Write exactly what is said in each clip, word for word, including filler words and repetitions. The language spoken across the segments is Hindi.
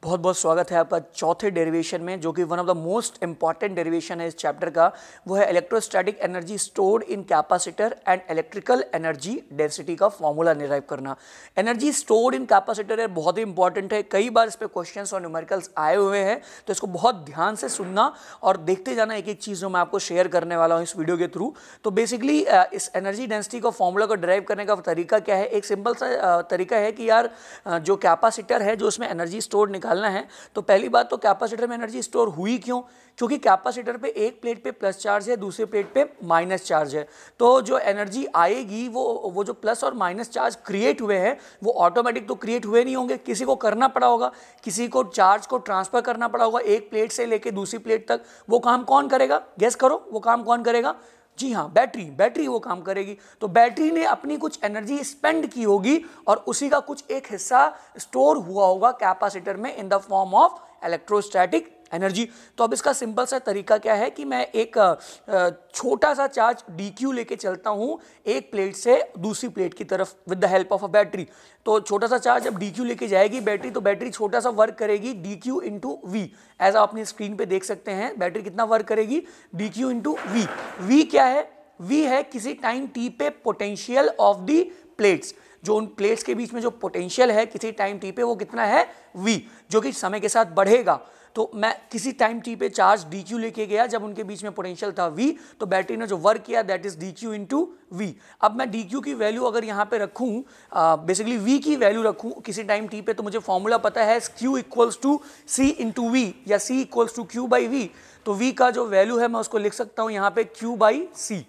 बहुत बहुत स्वागत है आपका चौथे डेरिवेशन में, जो कि one of the most important derivation है इस चैप्टर का। वो है electrostatic energy stored in capacitor and electrical energy density का फॉर्मूला डिराइव करना। एनर्जी स्टोर्ड इन कैपेसिटर है, बहुत ही इंपॉर्टेंट है। कई बार इस पर क्वेश्चंस और न्यूमेरिकल्स आए हुए हैं, तो इसको बहुत ध्यान से सुनना और देखते जाना एक एक चीज़ जो मैं आपको शेयर करने वाला हूँ इस वीडियो के थ्रू। तो बेसिकली इस एनर्जी डेंसिटी का फॉर्मूला को डिराइव करने का तरीका क्या है? एक सिंपल सा तरीका है कि यार जो कैपेसिटर है, जो उसमें एनर्जी स्टोर निकालना है, तो पहली बात तो कैपेसिटर में एनर्जी स्टोर हुई क्यों? क्योंकि कैपेसिटर पे एक प्लेट पे प्लस चार्ज है, दूसरे प्लेट पे माइनस चार्ज है। तो जो एनर्जी आएगी वो वो जो प्लस और माइनस चार्ज क्रिएट हुए हैं वो ऑटोमेटिक तो क्रिएट हुए नहीं होंगे, किसी को करना पड़ा होगा, किसी को चार्ज को ट्रांसफर करना पड़ा होगा एक प्लेट से लेके दूसरी प्लेट तक। वो काम कौन करेगा? गेस करो, वो काम कौन करेगा? जी हाँ, बैटरी बैटरी वो काम करेगी। तो बैटरी ने अपनी कुछ एनर्जी स्पेंड की होगी और उसी का कुछ एक हिस्सा स्टोर हुआ होगा कैपेसिटर में in the form of electrostatic energy. तो अब इसका सिंपल सा तरीका क्या है कि मैं एक छोटा सा चार्ज डी क्यू लेके चलता हूँ एक प्लेट से दूसरी प्लेट की तरफ with the help of a battery. तो छोटा सा चार्ज जब डी क्यू लेके जाएगी बैटरी, तो बैटरी छोटा सा वर्क करेगी d q into V. As आप अपनी स्क्रीन पे देख सकते हैं, बैटरी कितना वर्क करेगी? D q into V. V क्या है? वी है किसी टाइम टी पे पोटेंशियल ऑफ दी प्लेट्स। जो उन प्लेट्स के बीच में जो पोटेंशियल है किसी टाइम टी पे, वो कितना है? वी, जो कि समय के साथ बढ़ेगा। तो मैं किसी टाइम टी पे चार्ज डी क्यू लेके गया, जब उनके बीच में पोटेंशियल था वी, तो बैटरी ने जो वर्क किया that is d q into V. अब मैं डी क्यू की वैल्यू अगर यहाँ पे रखूँ, बेसिकली वी की वैल्यू रखूँ किसी टाइम टी पे, तो मुझे फॉर्मूला पता है q equals to C into V या C equals to q by V. तो वी का जो वैल्यू है मैं उसको लिख सकता हूँ यहाँ पे क्यू बाई सी।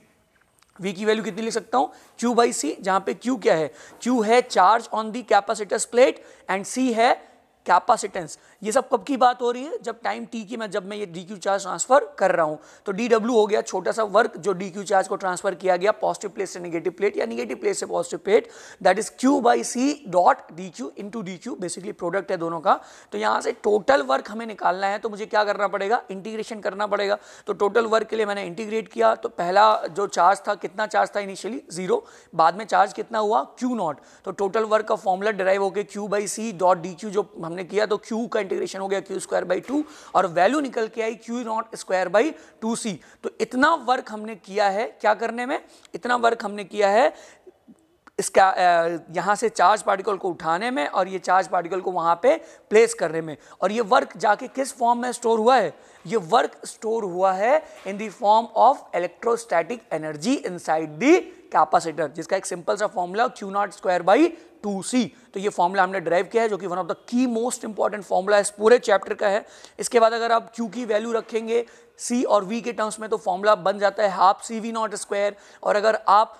V की वैल्यू कितनी लिख सकता हूं? Q बाई सी, जहां पे Q क्या है? Q है charge on the capacitors plate and C है कैपेसिटेंस। ये सब कब की बात हो रही है? जब टाइम t की मैं जब मैं ये डी क्यू चार्ज ट्रांसफर कर रहा हूं। तो डी डब्ल्यू हो गया छोटा सा वर्क जो डी क्यू चार्ज को ट्रांसफर किया गया पॉजिटिव प्लेट से नेगेटिव प्लेट या नेगेटिव प्लेट से positive plate, that is q by C dot d q into d q. Basically product है दोनों का। तो यहां से टोटल वर्क हमें निकालना है, तो मुझे क्या करना पड़ेगा? इंटीग्रेशन करना पड़ेगा। तो टोटल वर्क के लिए मैंने इंटीग्रेट किया। तो पहला जो चार्ज था, कितना चार्ज था इनिशियली? जीरो। बाद में चार्ज कितना हुआ? Q not. तो टोटल वर्क का फॉर्मूला डिराइव हो गया q by C dot d q जो हमने किया, तो q का इंटीग्रेशन हो गया क्यू स्क्वायर बाई टू और वैल्यू निकल के आई q not square by two C. तो इतना वर्क हमने किया है, क्या करने में? इतना वर्क हमने किया है इसका यहाँ से चार्ज पार्टिकल को उठाने में और ये चार्ज पार्टिकल को वहाँ पे प्लेस करने में। और ये वर्क जाके किस फॉर्म में स्टोर हुआ है? ये वर्क स्टोर हुआ है in the form of electrostatic energy inside the capacitor, जिसका एक सिंपल सा formula q not square by two C. तो ये फॉर्मूला हमने ड्राइव किया है, जो कि one of the key most important formula इस पूरे चैप्टर का है। इसके बाद अगर आप क्यू की वैल्यू रखेंगे सी और वी के टर्म्स में, तो फॉर्मूला बन जाता है half C V not square. और अगर आप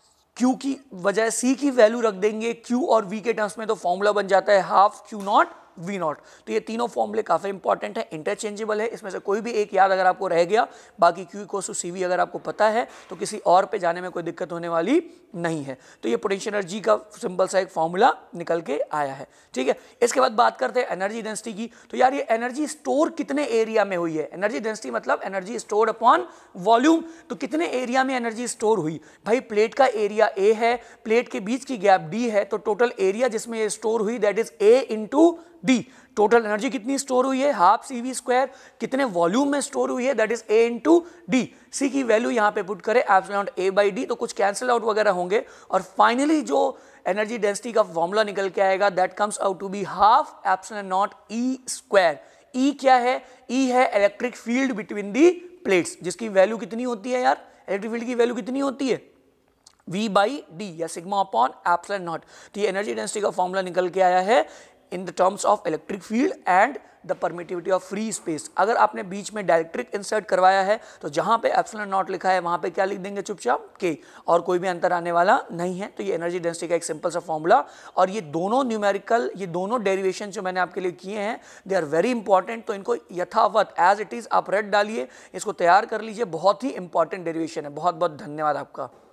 Q की वजह C की वैल्यू रख देंगे Q और V के टर्म्स में, तो फॉर्मूला बन जाता है half Q not V not. तो ये तीनों फॉर्मूले काफ़ी इंपॉर्टेंट है, इंटरचेंजेबल है। इसमें से कोई भी एक याद अगर आपको रह गया, बाकी Q equals to C V अगर आपको पता है, तो किसी और पे जाने में कोई दिक्कत होने वाली नहीं है। तो ये पोटेंशियल एनर्जी का सिंपल सा एक फॉर्मूला निकल के आया है, ठीक है। इसके बाद बात करते हैं एनर्जी डेंसिटी की। तो यार ये एनर्जी स्टोर कितने एरिया में हुई है? एनर्जी डेंसिटी मतलब एनर्जी स्टोर्ड अपॉन वॉल्यूम। तो कितने एरिया में एनर्जी स्टोर हुई? भाई प्लेट का एरिया ए है, प्लेट के बीच की गैप डी है, तो टोटल एरिया जिसमें ये स्टोर हुई that is A into d. Total energy कितनी स्टोर हुई है? Half C V square. कितने वॉल्यूम में स्टोर हुई है? That is A into d. C की वैल्यू यहां पे पुट करें एप्सिलॉन ए बाई डी, तो कुछ कैंसिल आउट वगैरह होंगे और फाइनली जो एनर्जी डेंसिटी का फॉर्मूला निकल के आएगा that comes out to be half epsilon not E square. E क्या है? ई है electric field between the plates, जिसकी वैल्यू कितनी होती है यार? इलेक्ट्रिक फील्ड की वैल्यू कितनी होती है? V बाई डी या सिग्मा अपॉन एप्सिलॉन नॉट। तो ये एनर्जी डेंसिटी का फॉर्मूला निकल के आया है in the terms of electric field and the permittivity of free space. अगर आपने बीच में डायरेक्ट्रिक इंसर्ट करवाया है, तो जहां पे एप्सिलॉन नॉट लिखा है वहां पे क्या लिख देंगे? चुपचाप के, और कोई भी अंतर आने वाला नहीं है। तो ये एनर्जी डेंसिटी का एक सिंपल सा फॉर्मूला। और ये दोनों न्यूमेरिकल, ये दोनों डेरिवेशन जो मैंने आपके लिए किए हैं, दे आर वेरी इंपॉर्टेंट। तो इनको यथावत एज इट इज आप रट डालिए, इसको तैयार कर लीजिए। बहुत ही इंपॉर्टेंट डेरिवेशन है। बहुत बहुत धन्यवाद आपका।